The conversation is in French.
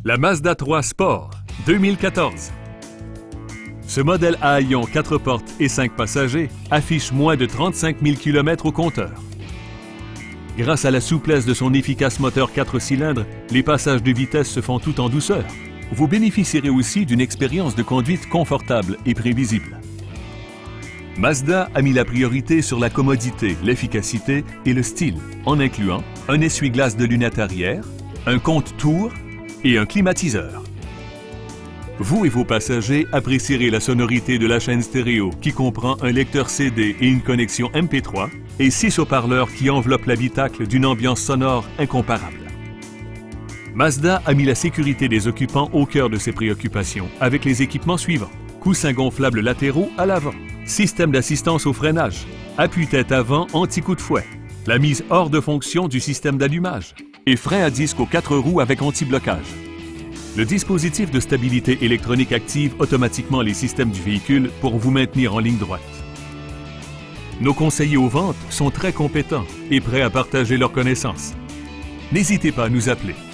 La Mazda 3 Sport 2014. Ce modèle à haillons 4 portes et 5 passagers affiche moins de 35 000 km au compteur. Grâce à la souplesse de son efficace moteur 4 cylindres, les passages de vitesse se font tout en douceur. Vous bénéficierez aussi d'une expérience de conduite confortable et prévisible. Mazda a mis la priorité sur la commodité, l'efficacité et le style, en incluant un essuie-glace de lunettes arrière, un compte-tours et un climatiseur. Vous et vos passagers apprécierez la sonorité de la chaîne stéréo qui comprend un lecteur CD et une connexion MP3 et 6 haut-parleurs qui enveloppent l'habitacle d'une ambiance sonore incomparable. Mazda a mis la sécurité des occupants au cœur de ses préoccupations avec les équipements suivants: coussins gonflables latéraux à l'avant, système d'assistance au freinage, appuie-tête avant anti-coup de fouet, la mise hors de fonction du système d'allumage et frein à disque aux 4 roues avec anti-blocage. Le dispositif de stabilité électronique active automatiquement les systèmes du véhicule pour vous maintenir en ligne droite. Nos conseillers aux ventes sont très compétents et prêts à partager leurs connaissances. N'hésitez pas à nous appeler.